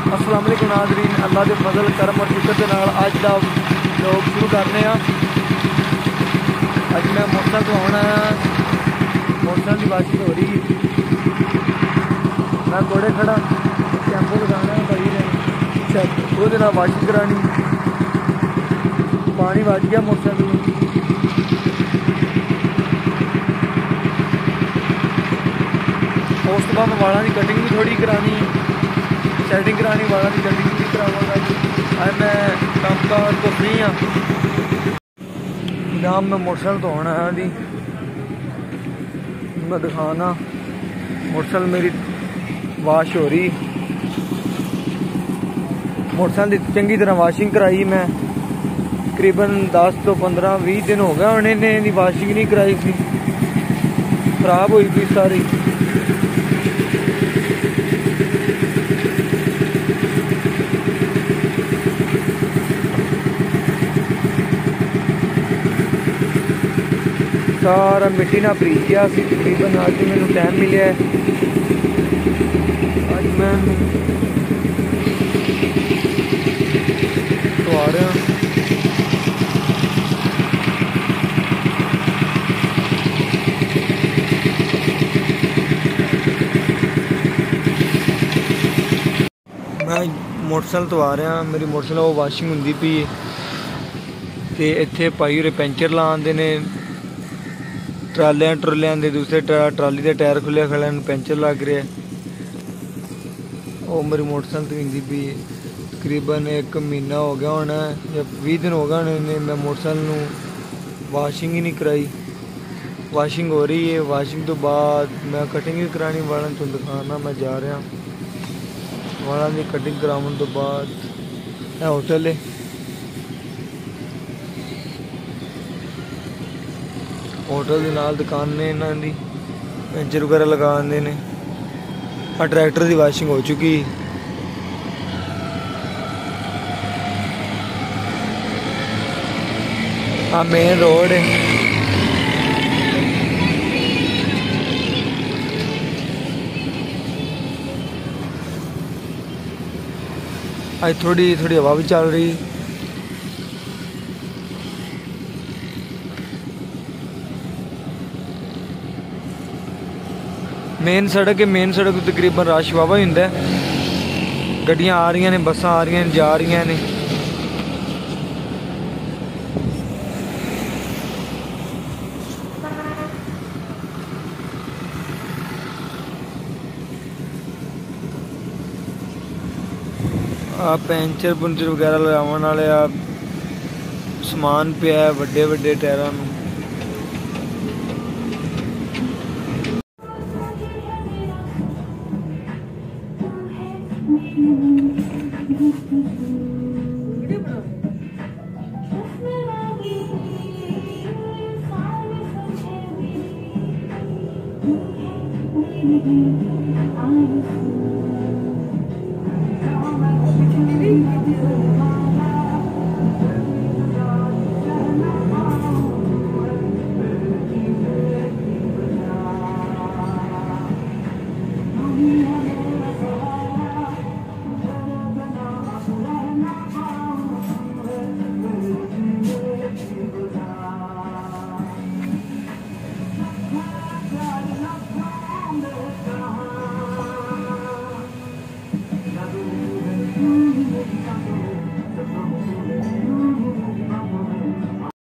अस्सलाम वालेकुम नाज़रीन, अल्लाह के फजल करम और शुक्र के नाल अज का लोग शुरू करने अज मैं मोटरसाइकिल तो आना मोटरसाइकिल की वाशिंग हो रही। मैं कोड़े खड़ा शैम्पू लगाना भाई ने वो वाशिंग करानी। पानी बच गया मोटरसाइकिल उस बाद मैं वालों की कटिंग भी थोड़ी करानी, सेटिंग करानी, वालों की कटिंग भी करावांगा। आज मैं कामकार तो फ्री हाँ। जनाब मैं मोटरसाइकिल तो आना है मैं दिखाना मोटरसाइकिल मेरी वाश हो रही। मोटरसाइकिल की चंगी तरह वाशिंग कराई मैं, तकरीबन 10 तो 15-20 दिन हो गए उन्हें वाशिंग नहीं कराई थी, खराब हुई थी सारी। सारा मिट्टी ना भरी गया सी। तकरीबन अज मैनू टाइम मिले अज मैं तो आ रहा मैं मोटरसाइकिल तो आ रहा। मेरी मोटरसाइकिल वो वाशिंग होंगी पी ते इत्थे भाई उरे पैंचर ला आंदे ने ट्रालियां दे दूसरे ट्राली के टायर खुले खड़े पैंचर लग रहा। वो मेरी मोटरसाइकिल तो हिंदी भी तकरीबन 1 महीना हो गया होना या 20 दिन हो गए होने मैं मोटरसाइकिल वाशिंग ही नहीं कराई। वाशिंग हो रही है, वाशिंग तो बाद मैं कटिंग भी करानी वालों तो दिखाना मैं जा रहा। वालों की कटिंग कराने तो बाद होटल है, होटल के नाल दुकान ने इन्हों की पेंचर वगैरह लगा आते हैं। ट्रैक्टर की वाशिंग हो चुकी। हाँ मेन रोड है। आज थोड़ी थोड़ी हवा भी चल रही। मेन सड़क है, मेन सड़क तकरीबन रश वावा ही होंगे। गड्डियां आ रही ने, बसां आ रही जा रही ने। पैंचर पुंचर वगैरह लगाने वाले समान पिया है वड्डे वड्डे टायरां नूं।